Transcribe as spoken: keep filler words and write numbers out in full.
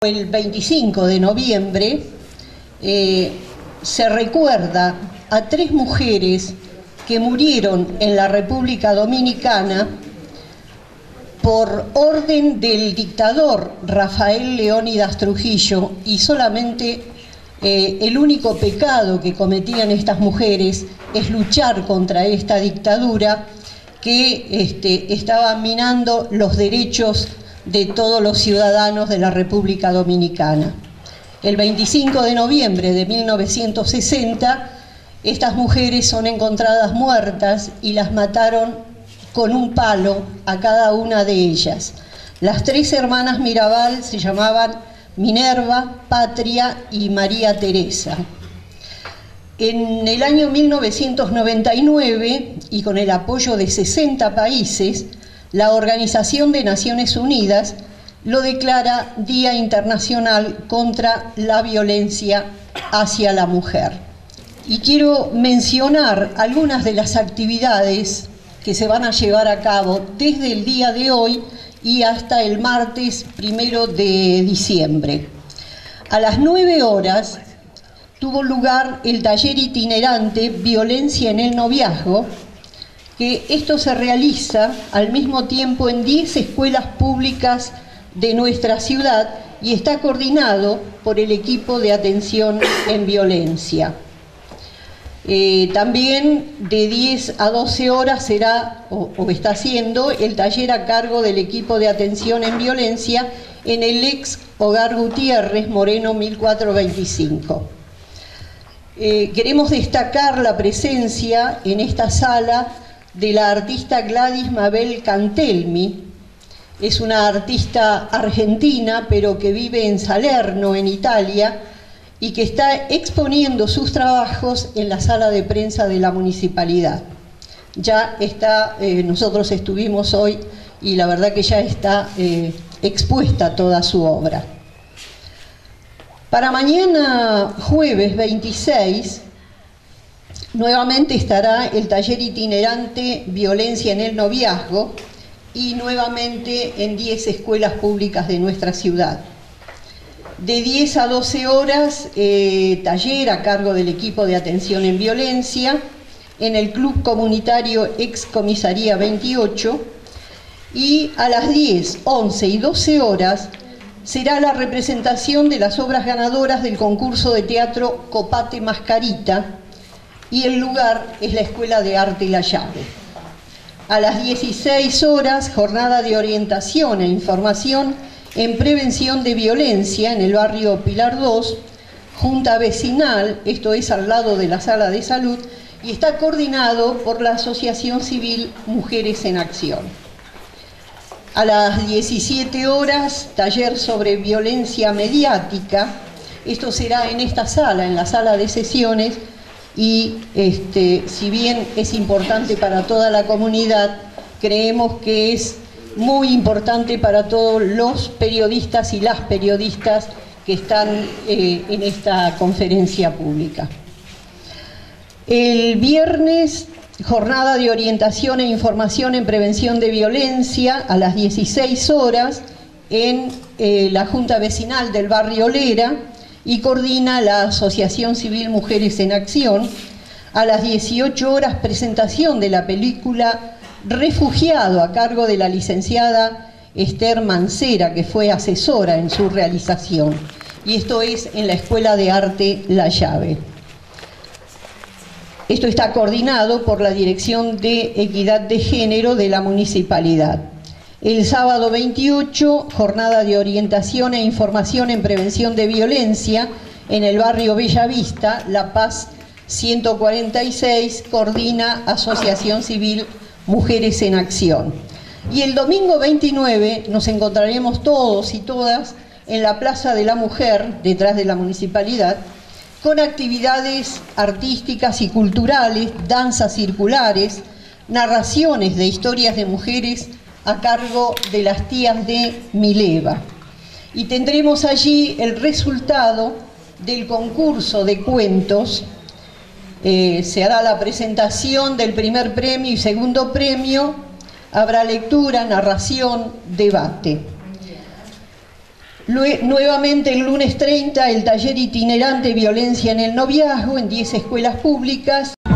El veinticinco de noviembre eh, se recuerda a tres mujeres que murieron en la República Dominicana por orden del dictador Rafael Leónidas Trujillo, y solamente eh, el único pecado que cometían estas mujeres es luchar contra esta dictadura que este, estaba minando los derechos de todos los ciudadanos de la República Dominicana. El veinticinco de noviembre de mil novecientos sesenta, estas mujeres son encontradas muertas y las mataron con un palo a cada una de ellas. Las tres hermanas Mirabal se llamaban Minerva, Patria y María Teresa. En el año mil novecientos noventa y nueve, y con el apoyo de sesenta países, la Organización de Naciones Unidas lo declara Día Internacional contra la Violencia hacia la Mujer. Y quiero mencionar algunas de las actividades que se van a llevar a cabo desde el día de hoy y hasta el martes primero de diciembre. A las nueve horas tuvo lugar el taller itinerante Violencia en el Noviazgo, que esto se realiza al mismo tiempo en diez escuelas públicas de nuestra ciudad y está coordinado por el equipo de atención en violencia. Eh, también de diez a doce horas será, o, o está siendo, el taller a cargo del equipo de atención en violencia en el ex Hogar Gutiérrez, Moreno mil cuatrocientos veinticinco. Eh, queremos destacar la presencia en esta sala de la artista Gladys Mabel Cantelmi. Es una artista argentina, pero que vive en Salerno, en Italia, y que está exponiendo sus trabajos en la sala de prensa de la municipalidad. Ya está, eh, nosotros estuvimos hoy y la verdad que ya está eh, expuesta toda su obra. Para mañana, jueves veintiséis, nuevamente estará el taller itinerante Violencia en el Noviazgo y nuevamente en diez escuelas públicas de nuestra ciudad. De diez a doce horas, eh, taller a cargo del equipo de atención en violencia en el Club Comunitario Ex Comisaría veintiocho, y a las diez, once y doce horas será la representación de las obras ganadoras del concurso de teatro Copate Mascarita, y el lugar es la Escuela de Arte La Llave. A las dieciséis horas, jornada de orientación e información en prevención de violencia en el barrio Pilar dos, junta vecinal, esto es al lado de la sala de salud, y está coordinado por la Asociación Civil Mujeres en Acción. A las diecisiete horas, taller sobre violencia mediática. Esto será en esta sala, en la sala de sesiones, y este, si bien es importante para toda la comunidad, creemos que es muy importante para todos los periodistas y las periodistas que están eh, en esta conferencia pública. El viernes, jornada de orientación e información en prevención de violencia a las dieciséis horas en eh, la Junta Vecinal del barrio Lera, y coordina la Asociación Civil Mujeres en Acción. A las dieciocho horas, presentación de la película Refugiado a cargo de la licenciada Esther Mancera, que fue asesora en su realización, y esto es en la Escuela de Arte La Llave. Esto está coordinado por la Dirección de Equidad de Género de la Municipalidad. El sábado veintiocho, jornada de orientación e información en prevención de violencia en el barrio Bellavista, La Paz ciento cuarenta y seis, coordina Asociación Civil Mujeres en Acción. Y el domingo veintinueve nos encontraremos todos y todas en la Plaza de la Mujer, detrás de la municipalidad, con actividades artísticas y culturales, danzas circulares, narraciones de historias de mujeres a cargo de las tías de Mileva. Y tendremos allí el resultado del concurso de cuentos. Eh, se hará la presentación del primer premio y segundo premio, habrá lectura, narración, debate. Lue- nuevamente el lunes treinta, el taller itinerante Violencia en el noviazgo en diez escuelas públicas.